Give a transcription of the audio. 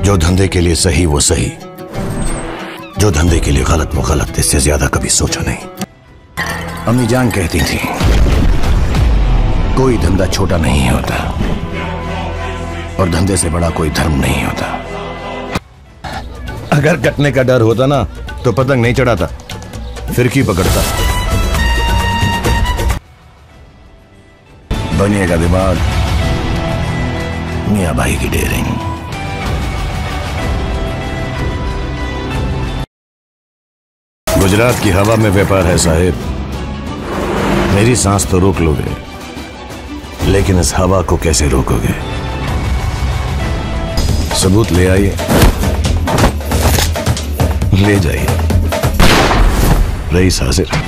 जो धंधे के लिए सही वो सही, जो धंधे के लिए गलत वो गलत। इससे ज्यादा कभी सोचा नहीं। अम्मी जान कहती थी कोई धंधा छोटा नहीं होता और धंधे से बड़ा कोई धर्म नहीं होता। अगर कटने का डर होता ना तो पतंग नहीं चढ़ाता, फिरकी पकड़ता। बनिएगा दिमाग, मियां भाई की डेयरिंग। गुजरात की हवा में व्यापार है साहिब। मेरी सांस तो रोक लोगे, लेकिन इस हवा को कैसे रोकोगे? सबूत ले आइए, ले जाइए। रईस हाजिर।